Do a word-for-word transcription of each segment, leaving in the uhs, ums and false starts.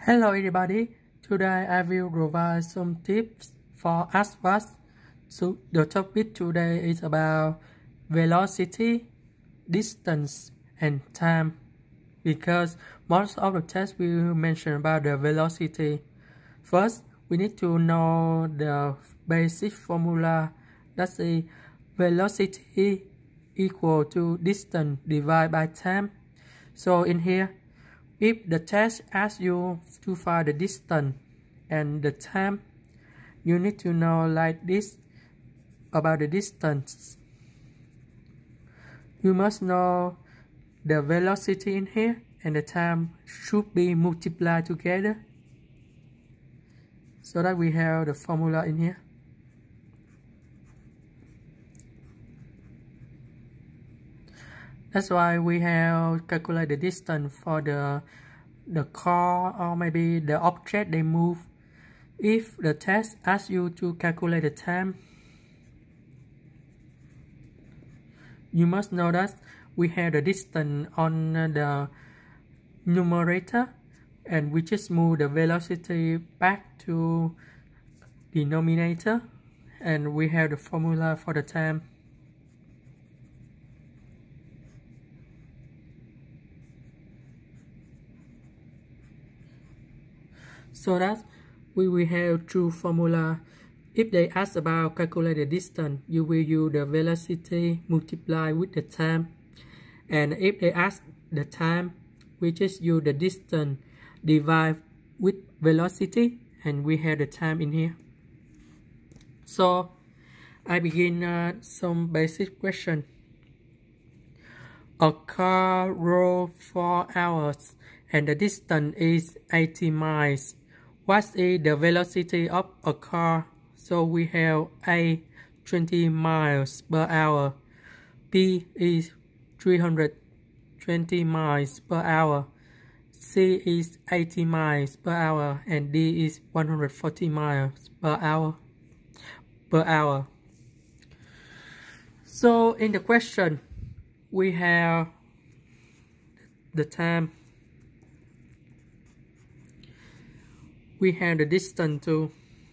Hello everybody, today I will provide some tips for ASVAB. So the topic today is about velocity, distance and time, because most of the tests will mention about the velocity. First, we need to know the basic formula. That's the velocity equal to distance divided by time. So in here, if the test asks you to find the distance and the time, you need to know like this about the distance. You must know the velocity in here and the time should be multiplied together, so that we have the formula in here. That's why we have calculate the distance for the the car or maybe the object they move. If the test asks you to calculate the time, you must know that we have the distance on the numerator and we just move the velocity back to the denominator and we have the formula for the time. So that we will have two formula. If they ask about calculate the distance, you will use the velocity multiply with the time. And if they ask the time, we just use the distance divide with velocity and we have the time in here. So I begin uh, some basic question. A car roll four hours and the distance is eighty miles. What is the velocity of a car? So we have A twenty miles per hour, B is three hundred twenty miles per hour, C is eighty miles per hour, and D is one hundred forty miles per hour. Per hour. So in the question, we have the time. We have the distance too.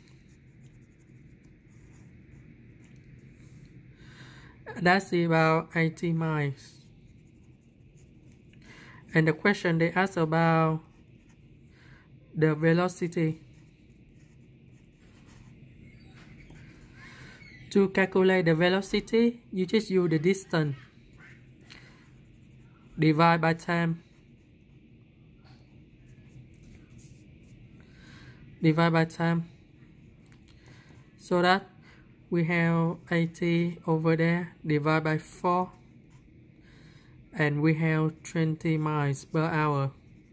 That's about eighty miles. And the question they ask about the velocity. To calculate the velocity, you just use the distance divide by time. Divide by time, so that we have eighty over there divided by four and we have twenty miles per hour.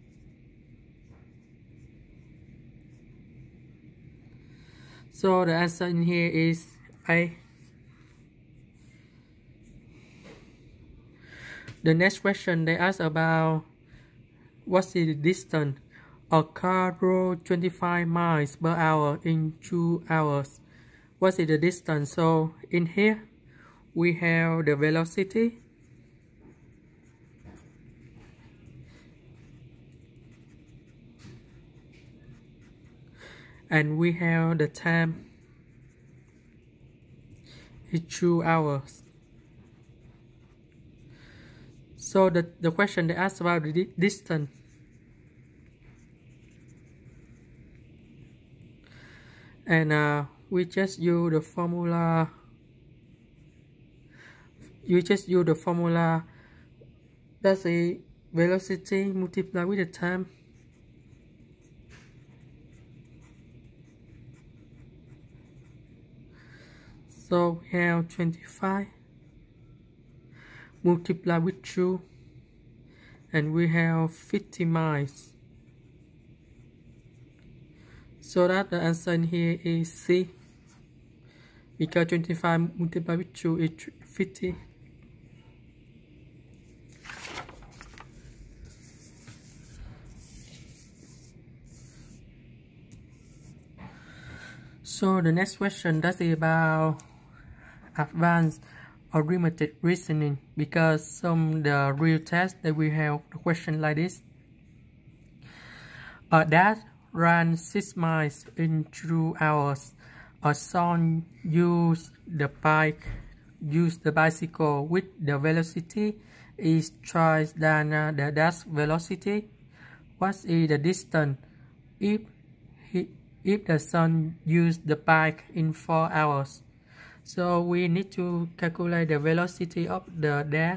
So the answer in here is A. The next question they ask about what's the distance. A car rolled twenty-five miles per hour in two hours. What is the distance? So in here we have the velocity and we have the time. It's two hours. So the, the question they ask about the distance. And uh, we just use the formula. You just use the formula. That's the velocity multiplied with the time. So we have twenty-five multiplied with two, and we have fifty miles. So that the answer in here is C, because twenty-five multiplied with two is fifty. So the next question that is about advanced arithmetic reasoning, because some the real test that we have a question like this. Uh, that ran six miles in two hours. A son used the bike, used the bicycle with the velocity is twice than uh, the dash velocity. What is the distance if he, if the son used the bike in four hours? So we need to calculate the velocity of the dash.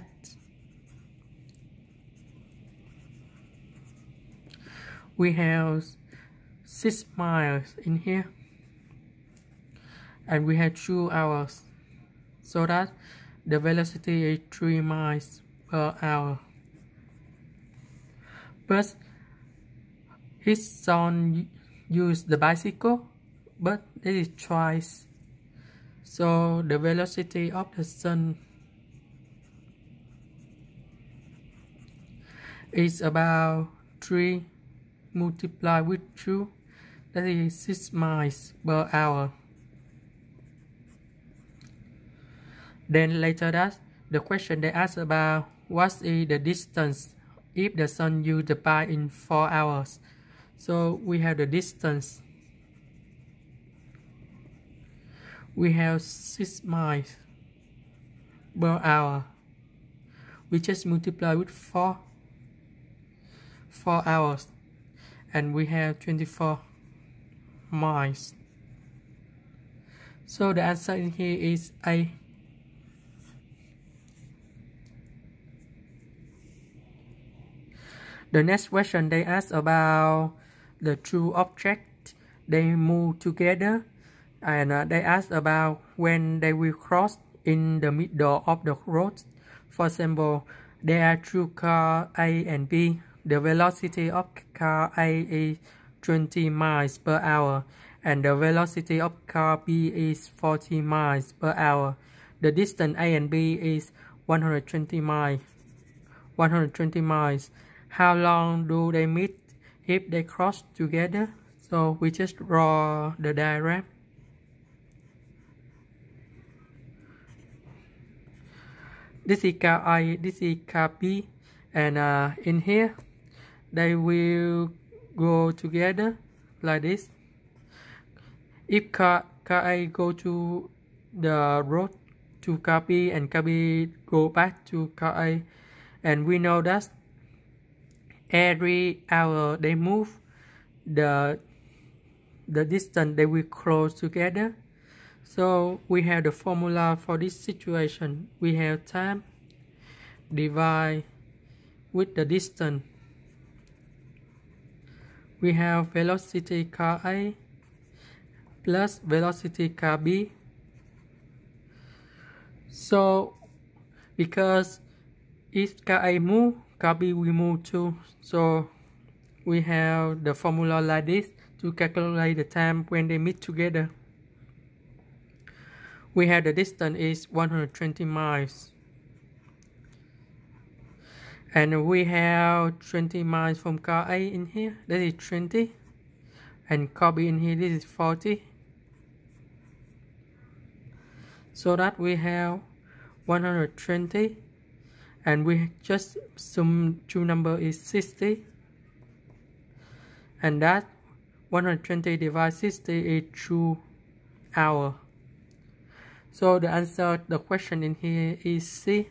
We have six miles in here, and we have two hours, so that the velocity is three miles per hour. But his son used the bicycle, but this is twice, so the velocity of the son is about three multiplied with two, that is six miles per hour. Then later that, the question they ask about what is the distance if the son used the bike in four hours. So we have the distance. We have six miles per hour. We just multiply with four, four hours, and we have twenty-four miles. So the answer in here is A. The next question they ask about the two objects, they move together, and uh, they ask about when they will cross in the middle of the road. For example, there are two cars A and B. The velocity of car A is twenty miles per hour, and the velocity of car B is forty miles per hour. The distance A and B is one hundred twenty miles. one hundred twenty miles. How long do they meet if they cross together? So we just draw the diagram. This is car A, this is car B, and uh, in here they will go together like this. If car, car A go to the road to car B and car B go back to car A, and we know that every hour they move, the the distance they will close together. So we have the formula for this situation. We have time divide with the distance. We have velocity car A plus velocity car B. So because if car A move, car B will move too. So we have the formula like this to calculate the time when they meet together. We have the distance is one hundred twenty miles, and we have twenty miles from car A in here, that is twenty, and car B in here, this is forty, so that we have one hundred twenty, and we just sum two number is sixty, and that one hundred twenty divided sixty is two hours. So the answer, the question in here is C.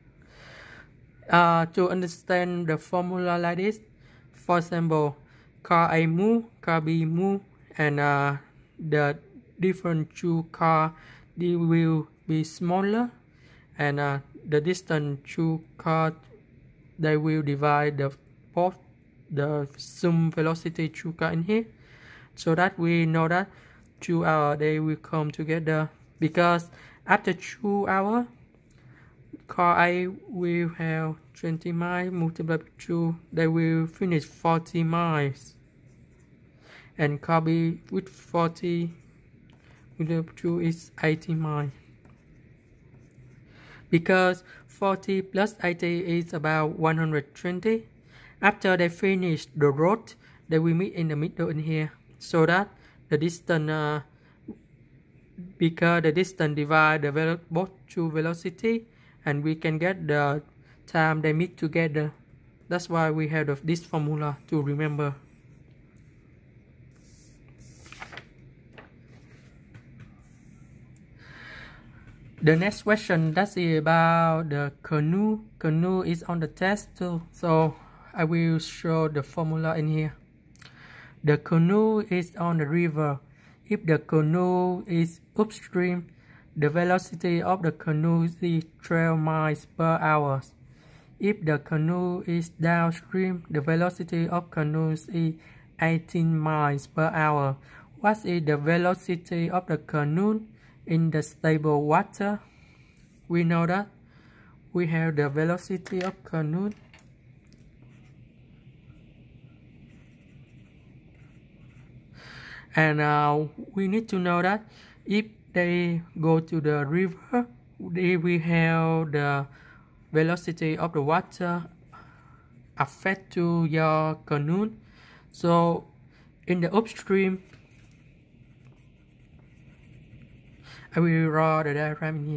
Uh, to understand the formula like this, for example, car A move, car B move, and uh, the different two car they will be smaller, and uh, the distance two car they will divide the both the sum velocity two car in here, so that we know that two hours they will come together, because after two hours car A will have twenty miles multiplied by two, they will finish forty miles, and car B with forty multiplied by two is eighty miles, because forty plus eighty is about one hundred twenty. After they finish the road, they will meet in the middle in here, so that the distance uh, because the distance divide the vel both two velocity, and we can get the time they meet together. That's why we have this formula to remember. The next question that is about the canoe. Canoe is on the test too, so I will show the formula in here. The canoe is on the river. If the canoe is upstream, the velocity of the canoe is twelve miles per hour. If the canoe is downstream, the velocity of canoe is eighteen miles per hour. What is the velocity of the canoe in the stable water? We know that we have the velocity of canoe. And uh, we need to know that if they go to the river, they will have the velocity of the water affect to your canoe. So in the upstream, I will draw the diagram in here.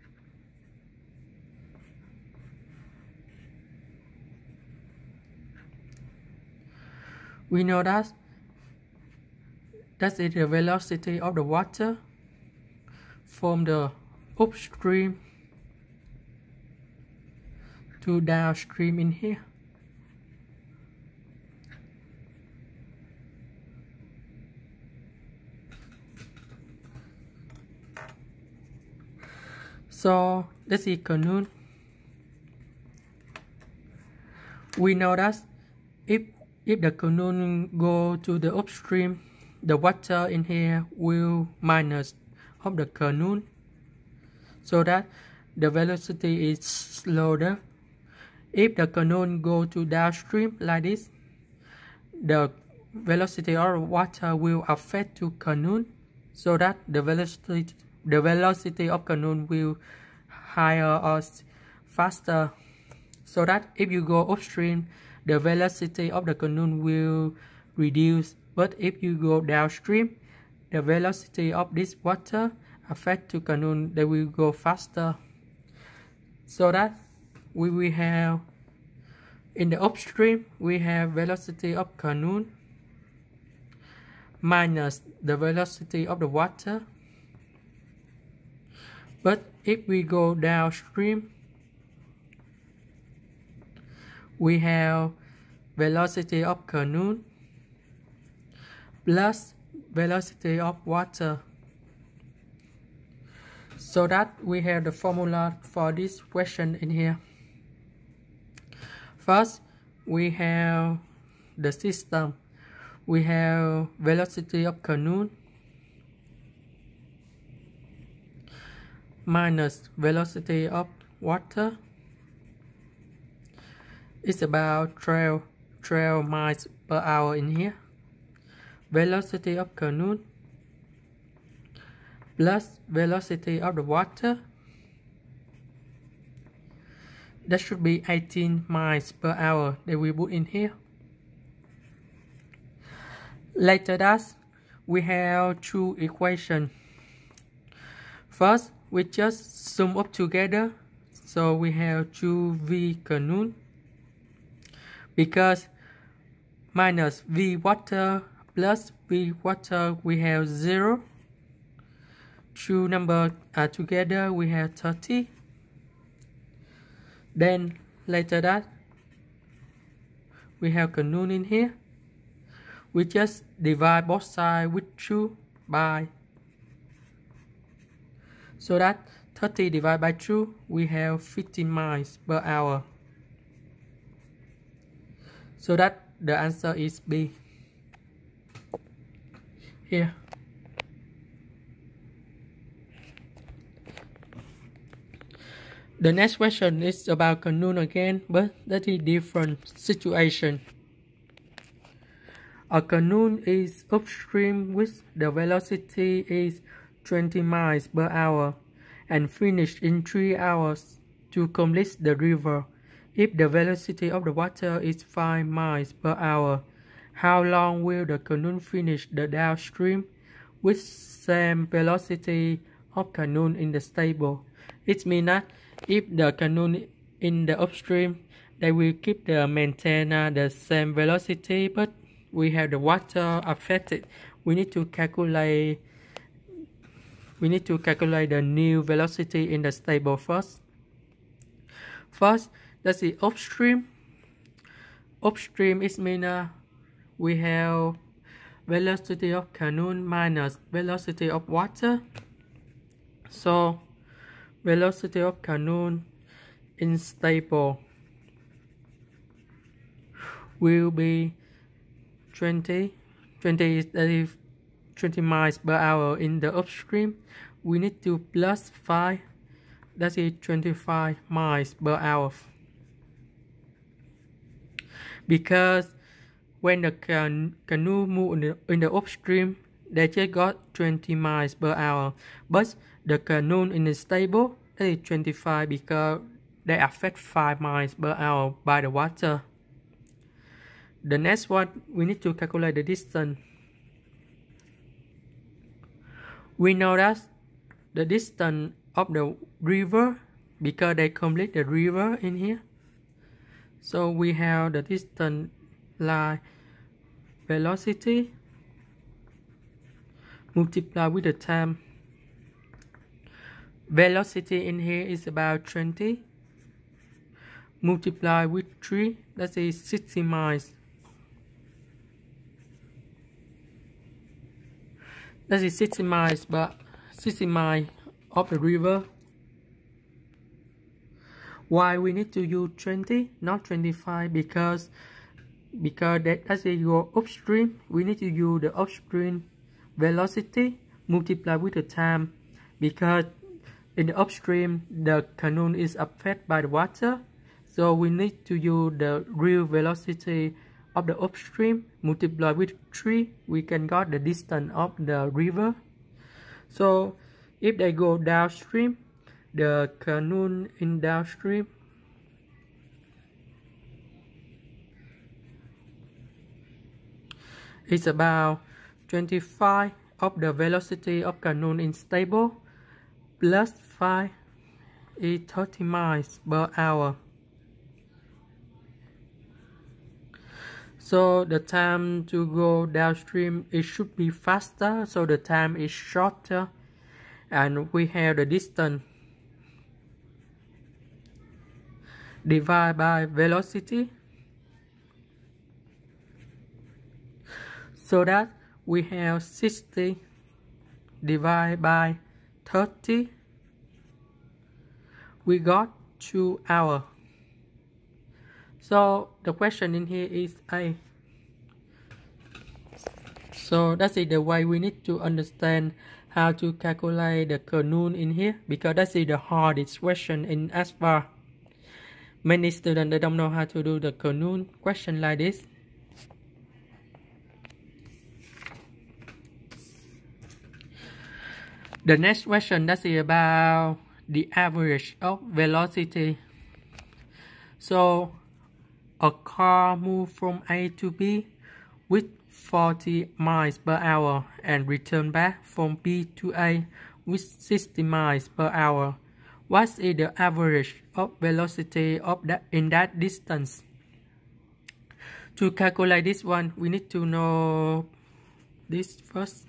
We know that that is the velocity of the water from the upstream to downstream in here. So this is canoe. We know that if if the canoe go to the upstream, the water in here will minus of the canoe, so that the velocity is slower. If the canoe go to downstream like this, the velocity of water will affect to canoe, so that the velocity the velocity of canoe will higher or faster. So that if you go upstream, the velocity of the canoe will reduce. But if you go downstream, the velocity of this water affect to canoe, they will go faster. So that we will have in the upstream, we have velocity of canoe minus the velocity of the water. But if we go downstream, we have velocity of canoe plus velocity of water. So that we have the formula for this question in here. First, we have the system. We have velocity of canoe minus velocity of water. It's about twelve, twelve miles per hour in here. Velocity of canoe plus velocity of the water, that should be eighteen miles per hour. They will put in here. Later that we have two equations. First, we just sum up together, so we have two v canoe because minus v water plus v water, we have zero. Two numbers are together, we have thirty. Then later that we have canoe in here. We just divide both sides with two by, so that thirty divided by two, we have fifty miles per hour. So that the answer is B. Here. The next question is about canoe again, but that is different situation. A canoe is upstream with the velocity is twenty miles per hour and finished in three hours to complete the river. If the velocity of the water is five miles per hour, how long will the canoe finish the downstream with same velocity of canoe in the stable? It means that if the canoe in the upstream, they will keep the maintain uh, the same velocity, but we have the water affected. We need to calculate we need to calculate the new velocity in the stable first. First, that's the upstream. Upstream is mean uh, we have velocity of canoe minus velocity of water. So velocity of canoe in stable will be twenty. twenty is twenty miles per hour in the upstream. We need to plus five. That is twenty-five miles per hour. Because when the can canoe move in the, in the upstream, they just got twenty miles per hour. But the canoe in the stable, that is twenty-five because they affect five miles per hour by the water. The next one, we need to calculate the distance. We know that the distance of the river, because they complete the river in here. So we have the distance like velocity multiplied with the time. Velocity in here is about twenty. Multiplied with three, that is sixty miles. That is sixty miles, but sixty miles of the river. Why we need to use twenty, not twenty-five? Because because that as your upstream, we need to use the upstream velocity multiplied with the time. Because in the upstream, the canoe is affected by the water, so we need to use the real velocity of the upstream multiplied with three. We can get the distance of the river. So if they go downstream, the canoe in downstream is about twenty-five of the velocity of canoe in stable plus five is thirty miles per hour. So the time to go downstream, it should be faster, so the time is shorter, and we have the distance divided by velocity, so that we have sixty divided by thirty, we got two hours. So the question in here is A. So that's it, the way we need to understand how to calculate the canoe in here, because that's the hardest question in S B A R. Many students they don't know how to do the canoe question like this. The next question that's about the average of velocity. So a car moves from A to B with forty miles per hour and return back from B to A with sixty miles per hour. What is the average of velocity of that in that distance? To calculate this one, we need to know this first.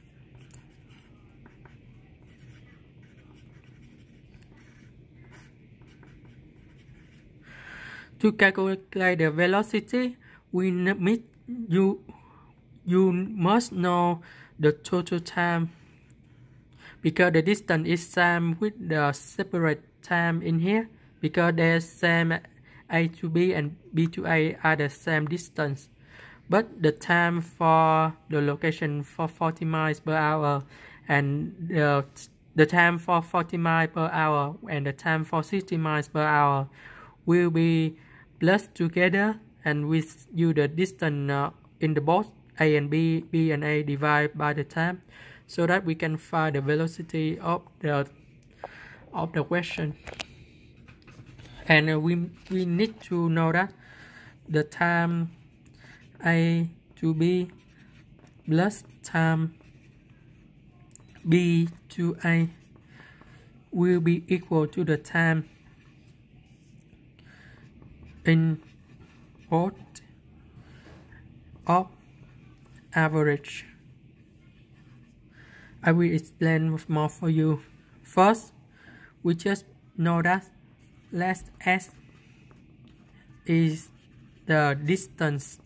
To calculate the velocity, we need you you must know the total time, because the distance is same with the separate time in here, because they're same A to B and B to A are the same distance. But the time for the location for forty miles per hour and the, the time for forty miles per hour and the time for sixty miles per hour will be plus together, and we use the distance uh, in the both A and B, B and A divided by the time, so that we can find the velocity of the of the question. And uh, we we need to know that the time A to B plus time B to A will be equal to the time in both of average I will explain more for you. First, we just know that let S is the distance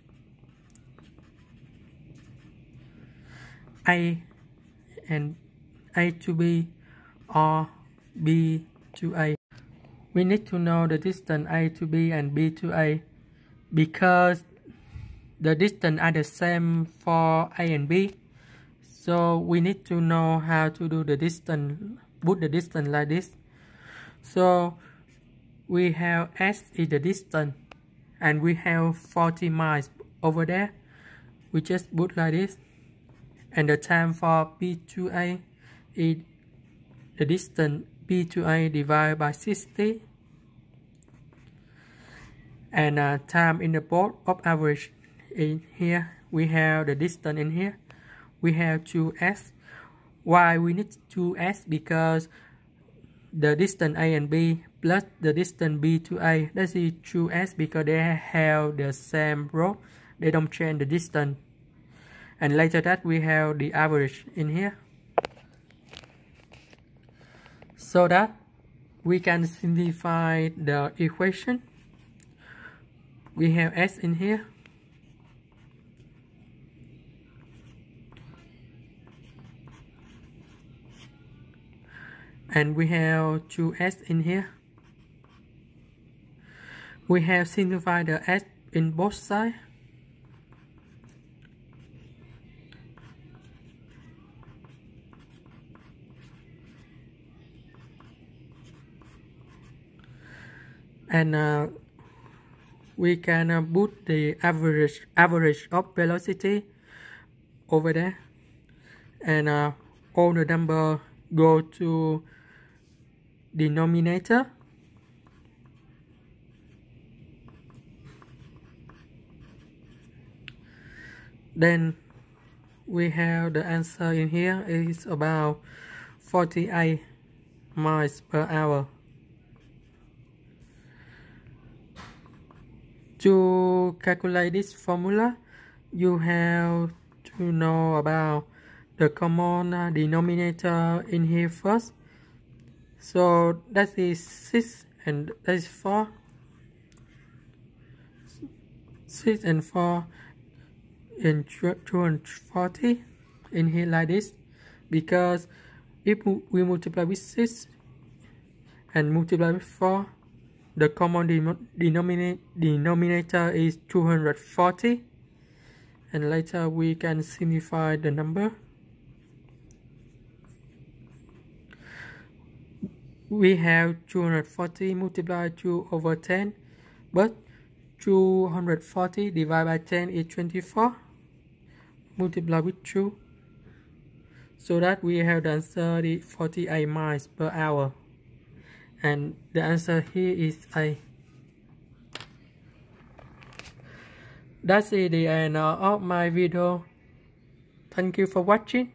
A and A to B or B to A. We need to know the distance A to B and B to A because the distance are the same for A and B. So we need to know how to do the distance, put the distance like this. So we have S is the distance and we have forty miles over there. We just put like this. And the time for B to A is the distance B to A divided by sixty. And uh, time in the both of average in here. We have the distance in here. We have two S. Why we need two S? Because the distance A and B plus the distance B to A, that is two S because they have the same row. They don't change the distance. And later that we have the average in here. So that we can simplify the equation. We have S in here. And we have two S in here. We have simplified the S in both sides. And uh, we can uh, put the average average of velocity over there, and uh, all the number go to denominator. Then we have the answer in here is about forty-eight miles per hour. To calculate this formula, you have to know about the common denominator in here first. So that is six and that is four. six and four in two hundred forty in here like this. Because if we multiply with six and multiply with four, the common denominator, denominator is two hundred forty, and later we can simplify the number. We have two hundred forty multiplied two over ten, but two hundred forty divided by ten is twenty-four, multiply with two, so that we have the answer is forty-eight miles per hour. And the answer here is A. That's it, the end of my video. Thank you for watching.